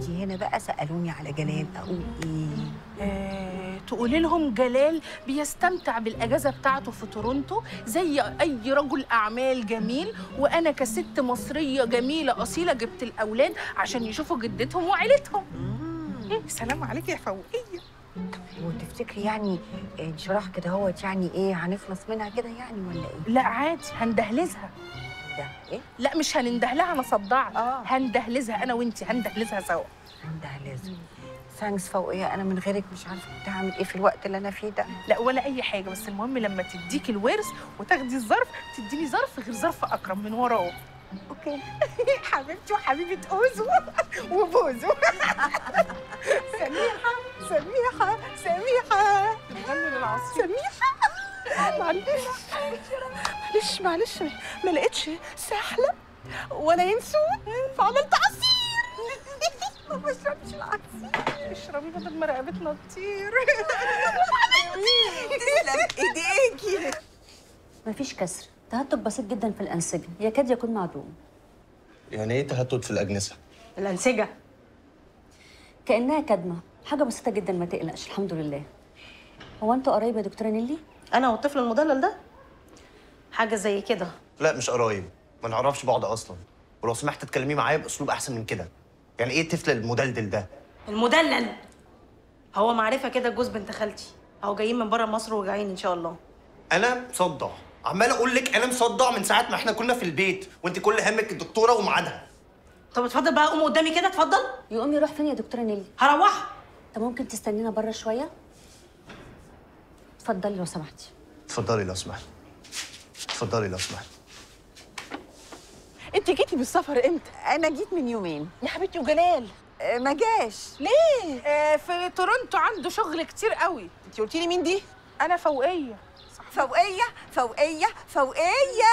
جيتي هنا بقى سالوني على جلال، اقول ايه؟ تقولي لهم جلال بيستمتع بالاجازه بتاعته في تورونتو زي اي رجل اعمال جميل، وانا كست مصريه جميله اصيله جبت الاولاد عشان يشوفوا جدتهم وعيلتهم. سلام عليكي يا فوقيه. وتفتكري يعني انشراح كده هوت يعني ايه هنخلص منها كده يعني ولا ايه؟ لا عادي هندهلزها. ده ايه؟ لا مش هنندهلها، انا صدعت. هندهلزها انا وانتي، هندهلزها سوا. هندهلزها. ثانكس فوقيه، انا من غيرك مش عارفه كنت هعمل ايه في الوقت اللي انا فيه ده. لا ولا اي حاجه، بس المهم لما تديكي الورث وتاخدي الظرف تديني ظرف غير ظرف اكرم من وراه. اوكي. حبيبتي وحبيبه اوزو وبوزو. سميحه سميحه سميحه بتغني للعصفور. سميحه معلش ما لقيتش سحله ولا ينسون فعملت عصير. ما بشربش العصير. اشربي بدل ما رقبتنا تطير. تسلم ايديكي. مفيش كسر، تهتك بسيط جدا في الأنسجة، يكاد يكون معدوم. يعني ايه تهتت في الأجنسة؟ الأنسجة كأنها كدمة، حاجة بسيطة جدا ما تقلقش الحمد لله. هو انتوا قرايب يا دكتورة نيلي؟ أنا والطفل المدلل ده حاجة زي كده. لا مش قرايب، ما نعرفش بعض أصلا، ولو سمحت تتكلمي معايا بأسلوب أحسن من كده. يعني ايه الطفل المدلدل ده؟ المدلل هو معرفة كده جوز بنت خالتي، أهو جايين من بره مصر وراجعين إن شاء الله. أنا مصدع، عمال أقول لك أنا مصدع من ساعة ما إحنا كنا في البيت، وأنت كل همك الدكتورة وميعادها. طب اتفضل بقى، قوم قدامي كده اتفضل. يقوم يروح فين يا دكتورة نيلي؟ هروح. طب ممكن تستنينا بره شوية؟ اتفضلي لو سمحتي. اتفضلي لو سمحت. اتفضلي لو سمحت. انت جيتي بالسفر امتى؟ انا جيت من يومين يا حبيبتي. وجلال ما جاش ليه؟ في تورونتو عنده شغل كتير قوي. انت قلتي لي مين دي؟ انا فوقيه. فوقيه.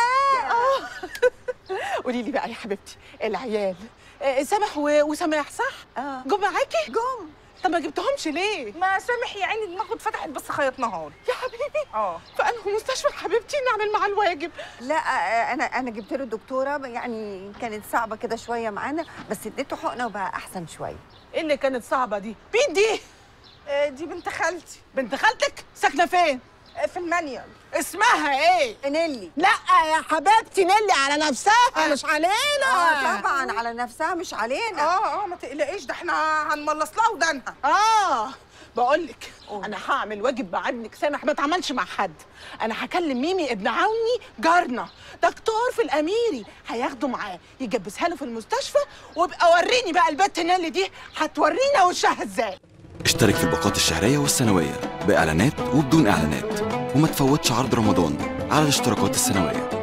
قولي لي بقى يا حبيبتي، العيال سامح وسماح صح؟ جم معاكي؟ جم. طب ما جبتهمش ليه؟ ما سامح يا عيني دماغه اتفتحت بس خيطناها له. يا حبيبي فأنه مستشفى حبيبتي نعمل معاه الواجب. لا انا جبت له الدكتوره، يعني كانت صعبه كده شويه معانا، بس اديته حقنه وبقى احسن شويه. ايه اللي كانت صعبه دي؟ مين دي؟ دي بنت خالتي. بنت خالتك؟ ساكنه فين؟ في المانيال. اسمها ايه؟ نيلي. لا يا حبيبتي، نيلي على نفسها مش علينا. طبعا على نفسها مش علينا. ما تقلقيش، ده احنا هنملص لها ودانها. بقول لك انا هعمل واجب مع ابنك سامح ما اتعملش مع حد. انا هكلم ميمي ابن عوني جارنا دكتور في الاميري، هياخده معاه يجبسها له في المستشفى، وابقى وريني بقى البت نيلي دي هتورينا وشها ازاي. اشترك في الباقات الشهرية والسنوية بإعلانات وبدون إعلانات، وما تفوتش عرض رمضان على الاشتراكات السنوية.